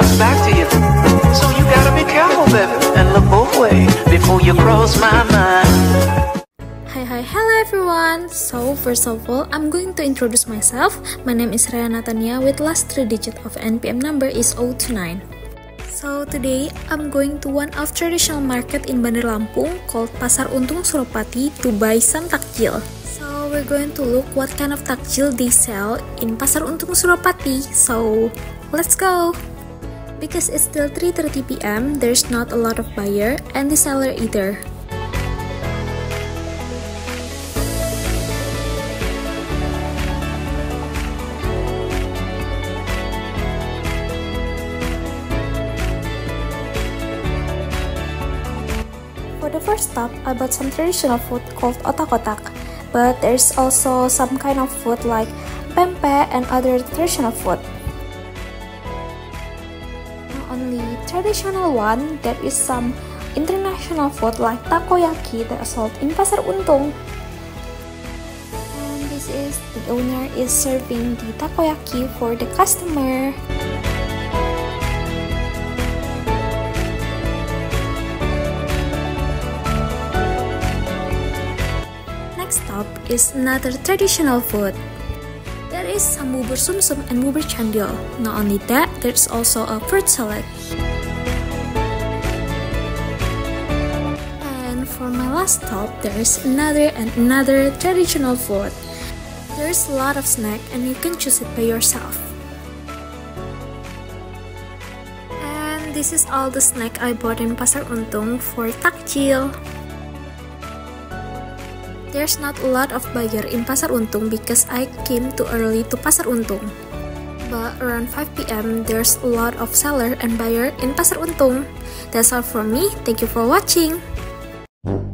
comes back to you. So you gotta be careful, baby, and look both ways before you cross my mind. Hello everyone! So first of all, I'm going to introduce myself. My name is Raya Natania with last 3 digit of NPM number is 029. So today, I'm going to one of traditional market in Bandar Lampung called Pasar Untung Suropati to buy some takjil. So we're going to look what kind of takjil they sell in Pasar Untung Suropati. So let's go! Because it's still 3:30 PM, there's not a lot of buyer and the seller either. For the first stop, I bought some traditional food called otak-otak, but there's also some kind of food like pempek and other traditional food. Not only traditional one, there is some international food like takoyaki that are sold in Pasar Untung. And this is the owner is serving the takoyaki for the customer. Stop is another traditional food. There is some bubur sumsum and bubur candil. Not only that, there's also a fruit salad. And for my last stop, there is another traditional food. There's a lot of snack and you can choose it by yourself. And this is all the snack I bought in Pasar Untung for takjil. There's not a lot of buyer in Pasar Untung because I came too early to Pasar Untung. But around 5 PM, there's a lot of seller and buyer in Pasar Untung. That's all from me. Thank you for watching.